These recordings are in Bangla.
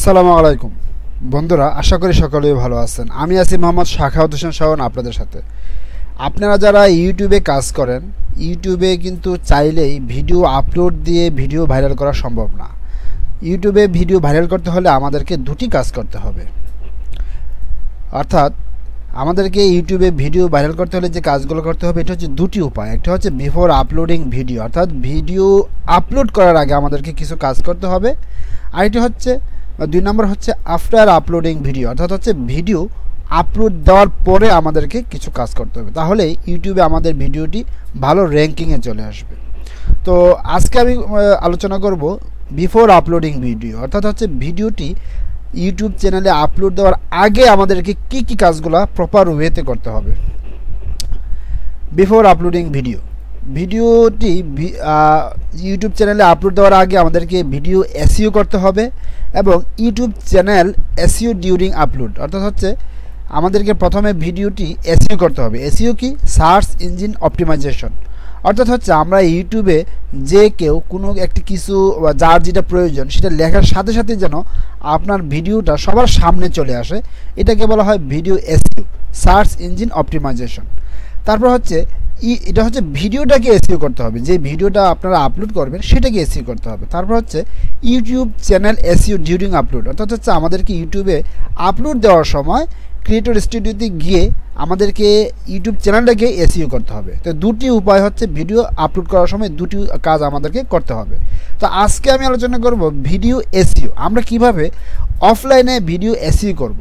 আসসালামু আলাইকুম বন্ধুরা, আশা করি সকলেই ভালো আছেন। আমি আছি মোহাম্মদ শাখাওয়াত হোসেন শাওন আপনাদের সাথে। আপনারা যারা ইউটিউবে কাজ করেন, ইউটিউবে কিন্তু চাইলেই ভিডিও আপলোড দিয়ে ভিডিও ভাইরাল করা সম্ভব না। ইউটিউবে ভিডিও ভাইরাল করতে হলে আমাদেরকে দুটি কাজ করতে হবে। অর্থাৎ আমাদেরকে ইউটিউবে ভিডিও ভাইরাল করতে হলে যে কাজগুলো করতে হবে, এটা হচ্ছে দুটি উপায়। একটা হচ্ছে বিফোর আপলোডিং ভিডিও, অর্থাৎ ভিডিও আপলোড করার আগে আমাদেরকে কিছু কাজ করতে হবে। আর এটি হচ্ছে 2 নম্বর হচ্ছে আফটার আপলোডিং ভিডিও, অর্থাৎ হচ্ছে ভিডিও আপলোড দেওয়ার পরে আমাদেরকে কিছু কাজ করতে হবে, তাহলে ইউটিউবে আমাদের ভিডিওটি ভালো র্যাঙ্কিংয়ে চলে আসবে। তো আজকে আমি আলোচনা করব বিফোর আপলোডিং ভিডিও, অর্থাৎ হচ্ছে ভিডিওটি ইউটিউব চ্যানেলে আপলোড দেওয়ার আগে আমাদেরকে কি কি কাজগুলো প্রপার ওয়েতে করতে হবে। বিফোর আপলোডিং ভিডিওটি ইউটিউব চ্যানেলে আপলোড দেওয়ার আগে আমাদেরকে ভিডিও এসইও করতে হবে এবং YouTube channel SEO during upload, অর্থাৎ হচ্ছে আমাদেরকে প্রথমে ভিডিওটি এসইও করতে হবে। এসইও কি? Search engine optimisation. অর্থাৎ হচ্ছে আমরা ইউটিউবে যে কেউ কোনো একটি কিছু যার যেটা প্রয়োজন সেটা লেখার সাথে সাথে যেন আপনার ভিডিওটা সবার সামনে চলে আসে, এটাকে বলা হয় video SEO, search engine optimisation. তারপর হচ্ছে এটা হচ্ছে ভিডিওটাকে এসইও করতে হবে, যে ভিডিওটা আপনারা আপলোড করবেন সেটাকে এসইও করতে হবে। তারপর হচ্ছে YouTube channel SEO during upload, অর্থাৎ হচ্ছে আমাদেরকে ইউটিউবে আপলোড দেওয়ার সময় ক্রিয়েটর স্টুডিওতে গিয়ে আমাদেরকে ইউটিউব চ্যানেলটাকে এসইও করতে হবে। তো দুটি উপায় হচ্ছে ভিডিও আপলোড করার সময় দুটি কাজ আমাদেরকে করতে হবে। তো আজকে আমি আলোচনা করব ভিডিও এসইও, আমরা কিভাবে অফলাইনে ভিডিও এসইও করব।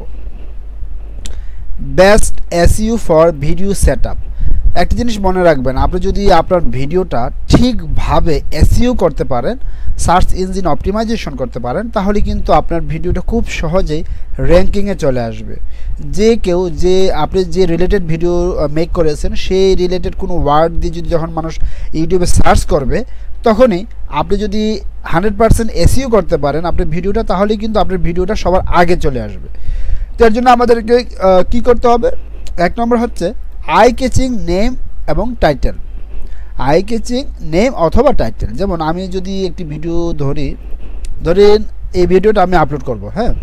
Best SEO for video setup. একটা জিনিস মনে রাখবেন, আপনি যদি আপনার ভিডিওটা ঠিকভাবে এসইও করতে পারেন, সার্চ ইঞ্জিন অপটিমাইজেশন করতে পারেন, তাহলে কিন্তু আপনার ভিডিওটা খুব সহজেই র্যাঙ্কিংয়ে চলে আসবে। যে কেউ যে আপনি যে রিলেটেড ভিডিও মেক করেছেন সেই রিলেটেড কোনো ওয়ার্ড দিয়ে যদি যখন মানুষ ইউটিউবে সার্চ করবে, তখনই আপনি যদি 100% এসইও করতে পারেন আপনার ভিডিওটা, তাহলেই কিন্তু আপনার ভিডিওটা সবার আগে চলে আসবে। তো এর জন্য আমাদেরকে কী করতে হবে? 1 নম্বর হচ্ছে আই ক্যাচিং নেম এবং টাইটেল। আই ক্যাচিং নেম অথবা টাইটেল। যেমন আমি যদি একটি ভিডিও ধরেন এই ভিডিওটা আমি আপলোড করব, হ্যাঁ,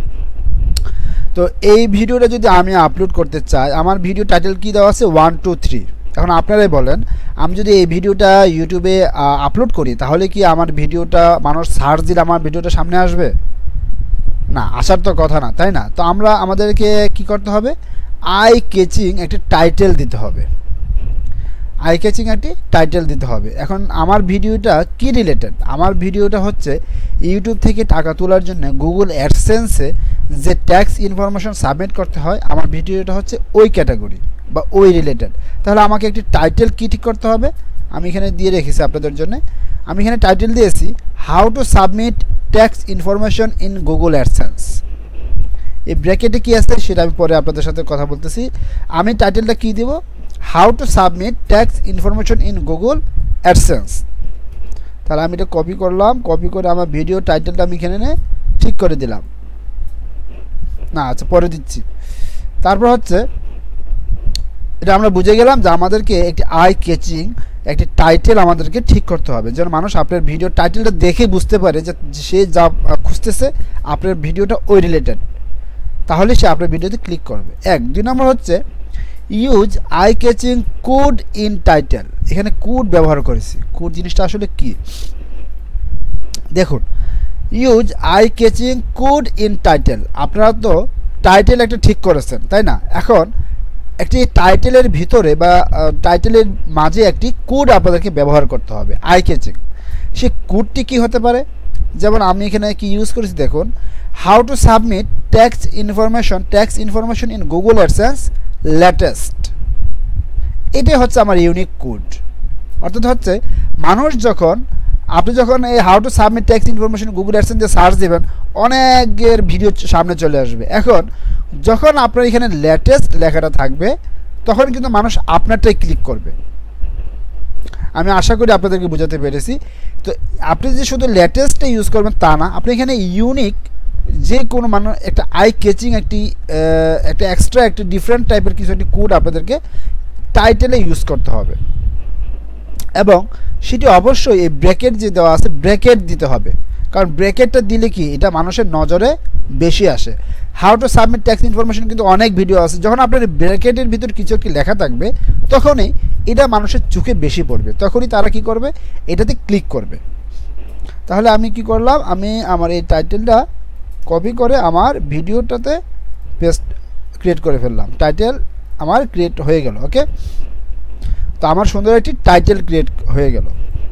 তো এই ভিডিওটা যদি আমি আপলোড করতে চাই, আমার ভিডিও টাইটেল কী দেওয়া আছে? 1 2 3। এখন আপনারাই বলেন, আমি যদি এই ভিডিওটা ইউটিউবে আপলোড করি, তাহলে কি আমার ভিডিওটা মানুষ সার্চ দিলে আমার ভিডিওটা সামনে আসবে? না, আসার তো কথা না, তাই না? তো আমাদেরকে কি করতে হবে? আই ক্যাচিং একটি টাইটেল দিতে হবে। আই ক্যাচিং একটি টাইটেল দিতে হবে। এখন আমার ভিডিওটা কি রিলেটেড? আমার ভিডিওটা হচ্ছে ইউটিউব থেকে টাকা তোলার জন্য গুগল অ্যাডসেন্সে যে ট্যাক্স ইনফরমেশন সাবমিট করতে হয়, আমার ভিডিওটা হচ্ছে ওই ক্যাটাগরি বা ওই রিলেটেড। তাহলে আমাকে একটি টাইটেল কি ঠিক করতে হবে? আমি এখানে দিয়ে রেখেছি আপনাদের জন্য। আমি এখানে টাইটেল দিয়েছি how to submit tax information in Google AdSense. এই ব্র্যাকেটে কী আছে সেটা আমি পরে আপনাদের সাথে কথা বলতেছি। আমি টাইটেলটা কী দেব? How to submit tax information in Google AdSense. তাহলে আমি এটা কপি করলাম, কপি করে আমার ভিডিও টাইটেলটা আমি এখানে ঠিক করে দিলাম। না, আচ্ছা, পরে দিচ্ছি। তারপর হচ্ছে এটা আমরা বুঝে গেলাম যে আমাদেরকে একটি আই ক্যাচিং একটি টাইটেল আমাদেরকে ঠিক করতে হবে, যেন মানুষ আপনার ভিডিও টাইটেলটা দেখে বুঝতে পারে যে সে যা খুঁজতেছে আপনার ভিডিওটা ওই রিলেটেড, তাহলে সে আপনার ভিডিওতে ক্লিক করবে। 2 নম্বর হচ্ছে use eye catching code in title. এখানে কোড ব্যবহার করেছি। কোড জিনিসটা আসলে কি দেখুন, use eye catching code in title. আপনারা তো টাইটেল একটা ঠিক করেছেন, তাই না? এখন একটি টাইটেলের ভিতরে বা টাইটেলের মাঝে একটি কোড আপনাদেরকে ব্যবহার করতে হবে, আই ক্যাচিং। সে কোডটি কী হতে পারে? যেমন আমি এখানে কি ইউজ করেছি দেখুন, how to submit tax information in Google AdSense latest. এটাই হচ্ছে আমার ইউনিক কোড। অর্থাৎ হচ্ছে মানুষ আপনি যখন এই how to submit tax information Google AdSense দিয়ে সার্চ দেবেন, অনেকের ভিডিও সামনে চলে আসবে। এখন যখন আপনার এখানে লেটেস্ট লেখাটা থাকবে, তখন কিন্তু মানুষ আপনারটাই ক্লিক করবে। আমি আশা করি আপনাদেরকে বোঝাতে পেরেছি। তো আপনি যে শুধু লেটেস্টটা ইউজ করবেন তা না, আপনি এখানে ইউনিক যে কোনো মানুষ একটা আই ক্যাচিং একটা এক্সট্রা একটা ডিফারেন্ট টাইপের কিছু একটি কোড আপনাদেরকে টাইটেলে ইউজ করতে হবে, এবং সেটি অবশ্যই এই ব্র্যাকেট যে দেওয়া আছে ব্র্যাকেট দিতে হবে। কারণ ব্র্যাকেটটা দিলে কি এটা মানুষের নজরে বেশি আসে। How to submit text information কিন্তু অনেক ভিডিও আছে, যখন আপনার ব্র্যাকেটের ভিতর কিছু কি লেখা থাকবে তখনই এটা মানুষের চোখে বেশি পড়বে, তখনই তারা কি করবে, এটাতে ক্লিক করবে। তাহলে আমি কি করলাম, আমি আমার এই টাইটেলটা কপি করে আমার ভিডিওটাতে পেস্ট ক্রিয়েট করে ফেললাম, টাইটেল আমার ক্রিয়েট হয়ে গেল। ওকে, তো আমার সুন্দর একটি টাইটেল ক্রিয়েট হয়ে গেল।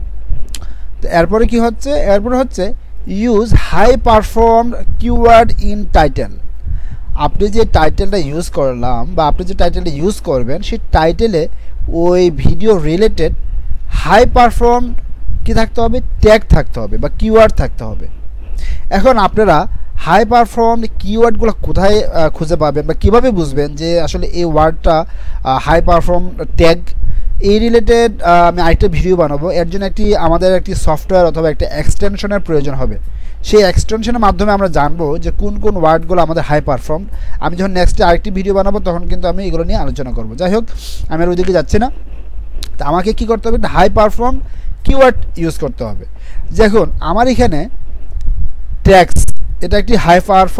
তো এরপরে কি হচ্ছে, এরপরে হচ্ছে use high perform keyword in title. আপনি যে টাইটেলটা ইউজ করলাম বা আপনি যে টাইটেলটা ইউজ করবেন সেই টাইটেলে ওই ভিডিও রিলেটেড হাই পারফর্ম কি থাকতে হবে, ট্যাগ থাকতে হবে বা কিওয়ার্ড থাকতে হবে। এখন আপনারা হাই পারফর্ম কিওয়ার্ডগুলো কোথায় খুঁজে পাবেন বা কীভাবে বুঝবেন যে আসলে এই ওয়ার্ডটা হাই পারফর্ম ট্যাগ, এই রিলেটেড আমি আরেকটা ভিডিও বানাবো। এর জন্য আমাদের একটি সফটওয়্যার অথবা একটা এক্সটেনশনের প্রয়োজন হবে। সেই এক্সটেনশনের মাধ্যমে আমরা জানবো যে কোন কোন ওয়ার্ডগুলো আমাদের হাই পারফর্ম। আমি যখন নেক্সটে আরেকটি ভিডিও বানাবো তখন কিন্তু আমি এগুলো নিয়ে আলোচনা করবো। যাই হোক, আমি আর ওইদিকে যাচ্ছি না। তো আমাকে কী করতে হবে, একটা হাই পারফর্ম কিওয়ার্ড ইউজ করতে হবে। দেখুন আমার এখানে ট্যাগস, এটা একটি হাই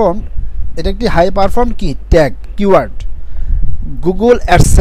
পারফর্ম কি ট্যাগ কিওয়ার্ড। গুগল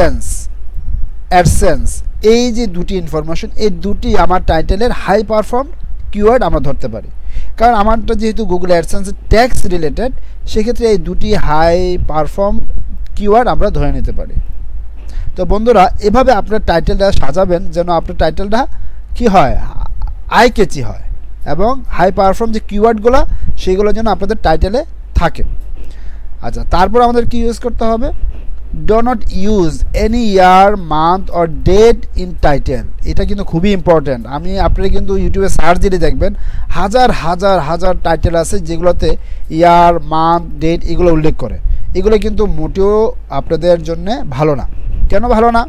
অ্যাডসেন্স, এই যে দুটি ইনফরমেশন, এই দুটি আমার টাইটেলের হাই পারফর্ম কিওয়ার্ড আমরা ধরতে পারি। কারণ আমারটা যেহেতু গুগল অ্যাডসেন্সের ট্যাক্স রিলেটেড, সেক্ষেত্রে এই দুটি হাই পারফর্ম কিওয়ার্ড আমরা ধরে নিতে পারি। তো বন্ধুরা, এভাবে আপনার টাইটেলটা সাজাবেন যেন আপনার টাইটেলটা কি হয়, আই ক্যাচি হয় এবং হাই পারফর্ম যে কিওয়ার্ডগুলো সেগুলো যেন আপনাদের টাইটেলে থাকে। আচ্ছা, তারপর আমাদের কি ইউজ করতে হবে, do not use any year, month or date in title. এটা কিন্তু খুবই ইম্পর্ট্যান্ট। আপনারা কিন্তু ইউটিউবে সার্চ দিলে দেখবেন হাজার হাজার হাজার টাইটেল আছে যেগুলোতে ইয়ার, মান্থ, ডেট এগুলো উল্লেখ করে। এগুলো কিন্তু মোটেও আপনাদের জন্য ভালো না। কেন ভালো না,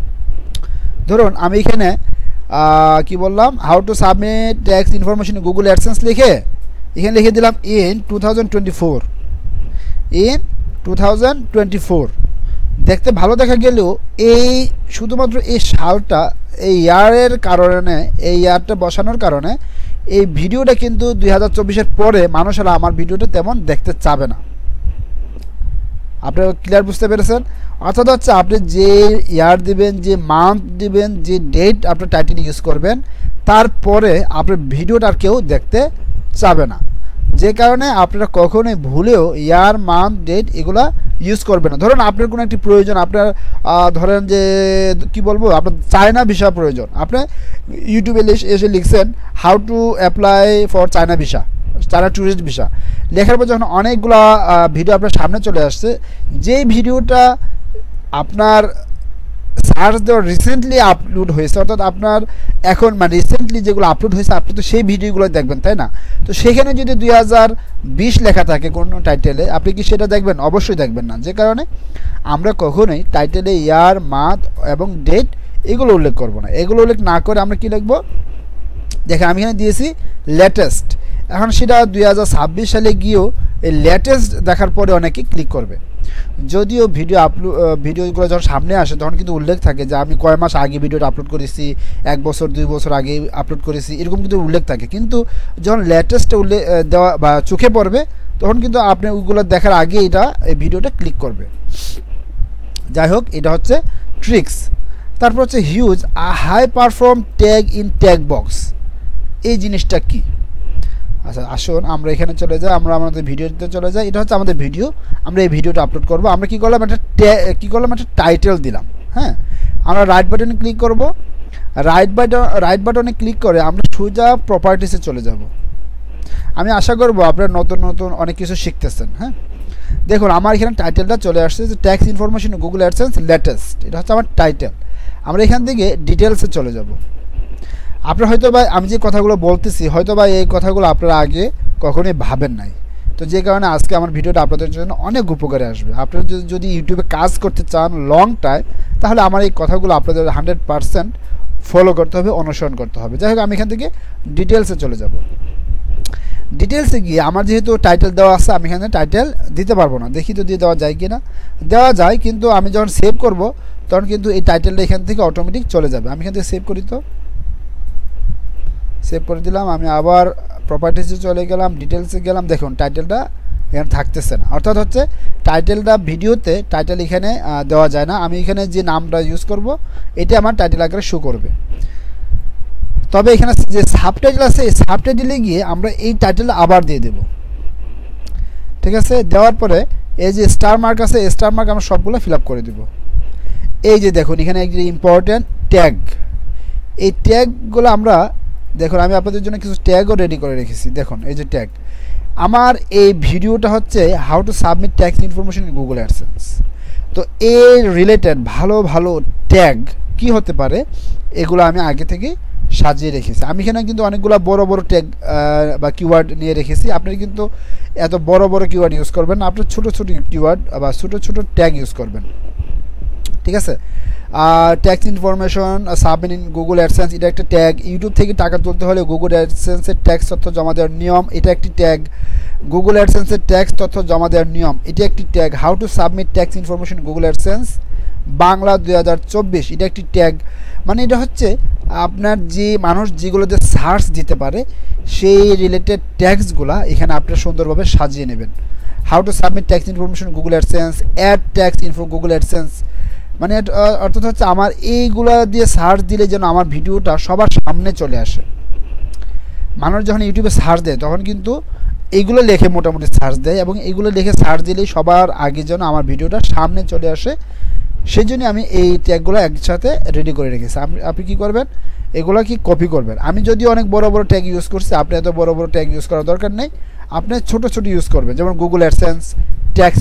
ধরুন আমি এখানে কি বললাম, how to submit tax information Google AdSense লিখে এখানে লিখে দিলাম ইন 2024। দেখতে ভালো দেখা গেলেও এই শুধুমাত্র এই সালটা, এই ইয়ারের কারণে, এই ইয়ারটা বসানোর কারণে এই ভিডিওটা কিন্তু 2024-এর পরে মানুষেরা আমার ভিডিওটা তেমন দেখতে চাবে না। আপনারা ক্লিয়ার বুঝতে পেরেছেন? অর্থাৎ হচ্ছে আপনি যে ইয়ার দিবেন, যে মান্থ দিবেন, যে ডেট আপনার টাইটেল ইউজ করবেন, তারপরে আপনার ভিডিওটা আর কেউ দেখতে চাবে না। যে কারণে আপনারা কখনোই ভুলেও ইয়ার, মান্থ, ডেট এগুলা ইউজ করবেন না। ধরুন আপনার কোনো একটি প্রয়োজন, আপনার ধরেন যে কি বলবো, আপনার চায়না ভিসা প্রয়োজন, আপনি ইউটিউবে এসে লিখছেন how to apply for China visa, China tourist visa. লেখার পর যখন অনেকগুলো ভিডিও আপনার সামনে চলে আসছে, যেই ভিডিওটা আপনার সার্চ দেওয়ার রিসেন্টলি আপলোড হয়েছে, অর্থাৎ আপনার এখন মানে রিসেন্টলি যেগুলো আপলোড হয়েছে আপনি তো সেই ভিডিওগুলো দেখবেন, তাই না? তো সেখানে যদি 2020 লেখা থাকে কোনো টাইটেলে, আপনি কি সেটা দেখবেন? অবশ্যই দেখবেন না। যে কারণে আমরা কখনোই টাইটেলে ইয়ার, মান্থ এবং ডেট এগুলো উল্লেখ করব না। এগুলো উল্লেখ না করে আমরা কি লিখব, দেখেন আমি এখানে দিয়েছি লেটেস্ট। এখন সেটা 2026 সালে গিয়েও এই লেটেস্ট দেখার পরে অনেকে ক্লিক করবে। যদিও ভিডিওগুলো যখন সামনে আসে তখন কিন্তু উল্লেখ থাকে যে আমি কয় মাস আগে ভিডিওটা আপলোড করেছি, 1 বছর 2 বছর আগে আপলোড করেছি, এরকম কিন্তু উল্লেখ থাকে। কিন্তু যখন লেটেস্টে উল্লেখ দেওয়া বা চোখে পড়বে তখন কিন্তু আপনি ওইগুলো দেখার আগে এই ভিডিওটা ক্লিক করবে। যাই হোক, এটা হচ্ছে ট্রিক্স। তারপর হচ্ছে use high perform tag in tag box. এই জিনিসটা কি? আচ্ছা আসুন আমরা এখানে চলে যাই, আমরা আমাদের ভিডিওতে চলে যাই। এটা হচ্ছে আমাদের ভিডিও, আমরা এই ভিডিওটা আপলোড করব। আমরা কি করলাম, একটা টাইটেল দিলাম। হ্যাঁ, আমরা রাইট বাটনে ক্লিক করব। রাইট বাটনে ক্লিক করে আমরা সোজা প্রপার্টিসে চলে যাব। আমি আশা করব আপনারা নতুন নতুন অনেক কিছু শিখতেছেন। হ্যাঁ, দেখুন আমার এখানে টাইটেলটা চলে আসছে যে tax information Google AdSense latest. এটা হচ্ছে আমার টাইটেল। আমরা এখান থেকে ডিটেলসে চলে যাব। আপনারা হয়তো বা আমি যে কথাগুলো বলতেছি হয়তো বা এই কথাগুলো আপনারা আগে কখনোই ভাবেন নাই। তো যে কারণে আজকে আমার ভিডিওটা আপনাদের জন্য অনেক উপকারে আসবে। আপনারা যদি ইউটিউবে কাজ করতে চান লং টাইম, তাহলে আমার এই কথাগুলো আপনাদের 100% ফলো করতে হবে, অনুসরণ করতে হবে। যাই হোক, আমি এখান থেকে ডিটেলসে চলে যাব। ডিটেলসে গিয়ে আমার যেহেতু টাইটেল দেওয়া আছে, আমি এখানে টাইটেল দিতে পারবো না। দেখি তো দিয়ে দেওয়া যায় কি না। দেওয়া যায়, কিন্তু আমি যখন সেভ করব তখন কিন্তু এই টাইটেলটা এখান থেকে অটোমেটিক চলে যাবে। আমি এখান থেকে সেভ করি, তো সেভ করে দিলাম। আমি আবার প্রপার্টিসে চলে গেলাম, ডিটেলসে গেলাম, দেখুন টাইটেলটা এখানে থাকতেছে না। অর্থাৎ হচ্ছে টাইটেলটা ভিডিওতে টাইটেল এখানে দেওয়া যায় না। আমি এখানে যে নামটা ইউজ করব এটা আমার টাইটেল আকারে শো করবে। তবে এখানে যে সাবটাইটেল আছে এই সাবটাইটেলে গিয়ে আমরা এই টাইটেল আবার দিয়ে দেব। ঠিক আছে, দেওয়ার পরে এই যে স্টার মার্ক আছে এই স্টার মার্ক আমরা সবগুলো ফিল আপ করে দেব। এই যে দেখুন এখানে একটি ইম্পর্ট্যান্ট ট্যাগ, এই ট্যাগগুলো আমরা দেখুন আমি আপনাদের জন্য কিছু ট্যাগও রেডি করে রেখেছি। দেখুন এই যে ট্যাগ, আমার এই ভিডিওটা হচ্ছে how to submit tax information in Google AdSense. তো এই রিলেটেড ভালো ভালো ট্যাগ কি হতে পারে এগুলো আমি আগে থেকে সাজিয়ে রেখেছি। আমি এখানে কিন্তু অনেকগুলো বড় বড় ট্যাগ বা কিওয়ার্ড নিয়ে রেখেছি। আপনি কিন্তু এত বড় বড় কিওয়ার্ড ইউজ করবেন না, আপনি ছোটো ছোটো কিওয়ার্ড বা ছোটো ছোটো ট্যাগ ইউজ করবেন। ঠিক আছে, tax information submit in Google AdSense এটা একটা ট্যাগ। ইউটিউব থেকে টাকা তুলতে হলে গুগল অ্যাডসেন্সের ট্যাক্স তথ্য জমা দেওয়ার নিয়ম এটা একটি ট্যাগ। গুগল অ্যাডসেন্সের ট্যাক্স তথ্য জমা দেওয়ার নিয়ম এটি একটি tag. How to submit tax information Google AdSense Bangla 2024 এটা একটি ট্যাগ। মানে এটা হচ্ছে আপনার যে মানুষ যেগুলোতে সার্চ দিতে পারে সেই রিলেটেড ট্যাক্সগুলা এখানে আপনারা সুন্দরভাবে সাজিয়ে নেবেন। How to submit tax information Google AdSense, add tax info Google AdSense, মানে অর্থাৎ হচ্ছে আমার এইগুলা দিয়ে সার্চ দিলে যেন আমার ভিডিওটা সবার সামনে চলে আসে। মানুষ যখন ইউটিউবে সার্চ দেয় তখন কিন্তু এইগুলো লেখে মোটামুটি সার্চ দেয় এবং এইগুলো লিখে সার্চ দিলেই সবার আগে যেন আমার ভিডিওটা সামনে চলে আসে, সেই জন্য আমি এই ট্যাগগুলো একসাথে রেডি করে রেখেছি। আপনি কী করবেন, এগুলো কি কপি করবেন। আমি যদি অনেক বড় বড় ট্যাগ ইউজ করছি, আপনি এত বড় বড় ট্যাগ ইউজ করার দরকার নেই, আপনি ছোটো ছোটো ইউজ করবেন। যেমন Google AdSense, tax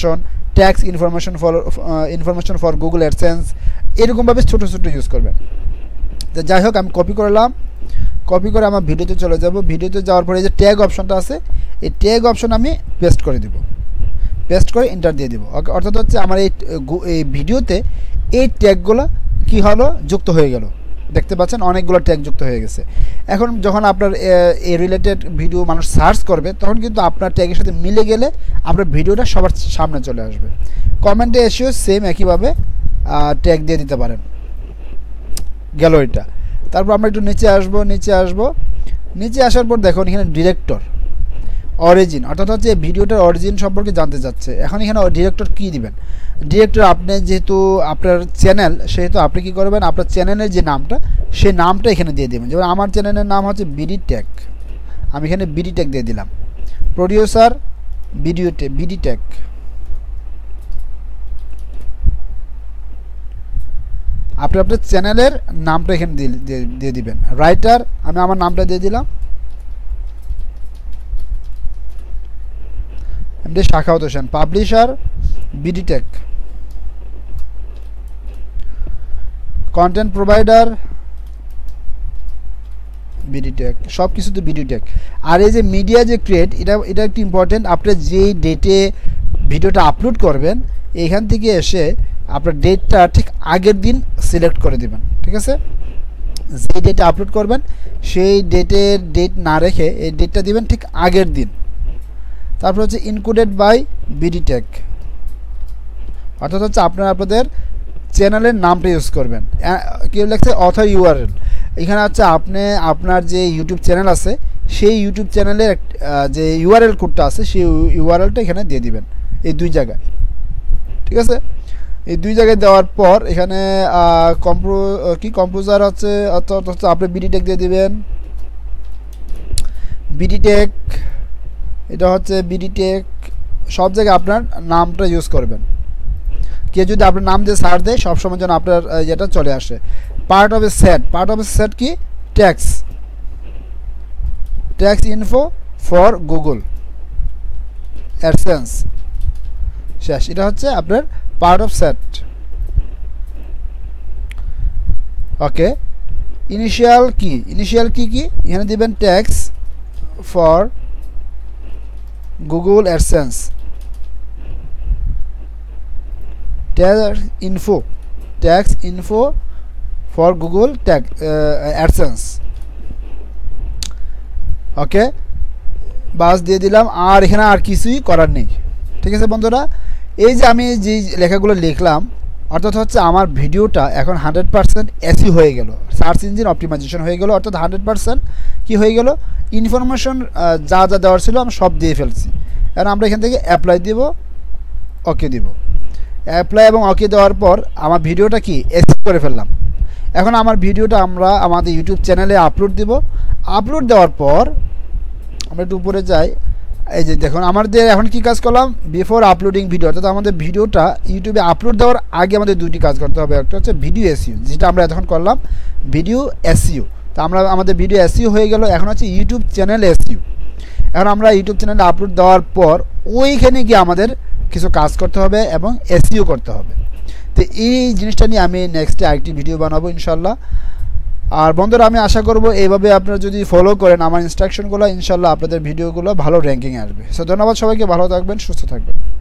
information for Google AdSense, এরকমভাবে ছোটো ছোটো ইউজ করবেন। তো যাই হোক আমি কপি করলাম, কপি করে আমার ভিডিওতে চলে যাব। ভিডিওতে যাওয়ার পরে এই যে ট্যাগ অপশনটা আছে এই ট্যাগ অপশন আমি পেস্ট করে দিব, পেস্ট করে এন্টার দিয়ে দিব। অর্থাৎ হচ্ছে আমার এই ভিডিওতে এই ট্যাগগুলো কী হলো যুক্ত হয়ে গেল। দেখতে পাচ্ছেন অনেকগুলো ট্যাগ যুক্ত হয়ে গেছে। এখন যখন আপনার এই রিলেটেড ভিডিও মানুষ সার্চ করবে তখন কিন্তু আপনার ট্যাগের সাথে মিলে গেলে আপনার ভিডিওটা সবার সামনে চলে আসবে। কমেন্টে এসেও সেম একইভাবে ট্যাগ দিয়ে দিতে পারেন। গেল এটা। তারপর আমরা একটু নিচে আসবো। নিচে আসার পর দেখুন এখানে ডিরেক্টর অরিজিন, অর্থাৎ হচ্ছে ভিডিওটার অরিজিন সম্পর্কে জানতে চাচ্ছে। এখন এখানে ডিরেক্টর কী দিবেন, ডিরেক্টর আপনি যেহেতু আপনার চ্যানেল সেহেতু আপনি কী করবেন, আপনার চ্যানেলের যে নামটা সেই নামটা এখানে দিয়ে দেবেন। যেমন আমার চ্যানেলের নাম হচ্ছে বিডি টেক, আমি এখানে বিডি টেক দিয়ে দিলাম। প্রডিউসার বিডি টেক, আপনি আপনার চ্যানেলের নামটা এখানে দিয়ে দিবেন। রাইটার আমি আমার নামটা দিয়ে দিলাম, MD Shakhawat Hossain. Publisher BD tech, content provider BD tech, সব কিছুতে বিডি টেক। আর এই যে মিডিয়া যে ক্রিয়েট এটা একটু ইম্পর্টেন্ট। আপনি যেই ডেটে ভিডিওটা আপলোড করবেন এইখান থেকে এসে আপনার ডেটটা ঠিক আগের দিন সিলেক্ট করে দেবেন। ঠিক আছে, যেই ডেটে আপলোড করবেন সেই ডেটের ডেট না রেখে এই ডেটটা দিবেন ঠিক আগের দিন। তারপর হচ্ছে ইনক্লুডেড বাই বিডি টেক, অর্থাৎ হচ্ছে আপনাদের চ্যানেলের নামটা ইউজ করবেন। কেউ লেখছে অথর ইউআরএল, এখানে হচ্ছে আপনি আপনার যে ইউটিউব চ্যানেল আছে সেই ইউটিউব চ্যানেলের যে ইউআরএল কোডটা আছে সেই ইউআরএলটা এখানে দিয়ে দিবেন এই দুই জায়গায়। ঠিক আছে, এই দুই জায়গায় দেওয়ার পর এখানে কম্পোজার হচ্ছে অর্থাৎ হচ্ছে আপনি বিডি টেক দিয়ে দিবেন। বিডি টেক, এটা হচ্ছে বিডি টেক, সব জায়গায় আপনার নামটা ইউজ করবেন। কেউ যদি আপনার নাম দিয়ে সার্চ দেয় সবসময় যেন আপনার যেটা চলে আসে। পার্ট অফ এ সেট কি tax info for Google AdSense, শেষ। এটা হচ্ছে আপনার part of set. Okay, initial কি এখানে দিবেন tax for Google AdSense, tax info for Google AdSense. Okay, বাস দিয়ে দিলাম। আর এখানে আর কিছুই করার নেই। ঠিক আছে বন্ধুরা, এই যে আমি যে লেখাগুলো লিখলাম অর্থাৎ হচ্ছে আমার ভিডিওটা এখন 100% এসইও হয়ে গেল, সার্চ ইঞ্জিন অপটিমাইজেশন হয়ে গেল। অর্থাৎ 100% কি হয়ে গেল, ইনফরমেশন যা যা দেওয়ার ছিল আমি সব দিয়ে ফেলছি। এখন আমরা এখান থেকে অ্যাপ্লাই দিব, ওকে দিব। অ্যাপ্লাই এবং ওকে দেওয়ার পর আমার ভিডিওটা কি এসিও করে ফেললাম। এখন আমার ভিডিওটা আমরা আমাদের ইউটিউব চ্যানেলে আপলোড দিব। আপলোড দেওয়ার পর আমরা একটু উপরে যাই, এই যে দেখুন আমাদের এখন কি কাজ করলাম, বিফোর আপলোডিং ভিডিও, অর্থাৎ আমাদের ভিডিওটা ইউটিউবে আপলোড দেওয়ার আগে আমাদের দুটি কাজ করতে হবে। একটা হচ্ছে ভিডিও এসইও, যেটা আমরা এতক্ষণ করলাম ভিডিও এসইও। তো আমরা আমাদের ভিডিও এসইও হয়ে গেল, এখন হচ্ছে ইউটিউব চ্যানেল এসইও। এখন আমরা ইউটিউব চ্যানেলে আপলোড দেওয়ার পর ওইখানে গিয়ে আমাদের কিছু কাজ করতে হবে এবং এসইও করতে হবে। তো এই জিনিসটা নিয়ে আমি নেক্সটে আরেকটি ভিডিও বানাবো ইনশাল্লাহ। আর বন্ধুরা আমি আশা করব এইভাবে আপনারা যদি ফলো করেন আমার ইনস্ট্রাকশনগুলো, ইনশাল্লাহ আপনাদের ভিডিওগুলো ভালো র্যাঙ্কিংয়ে আসবে। সো ধন্যবাদ সবাইকে, ভালো থাকবেন, সুস্থ থাকবেন।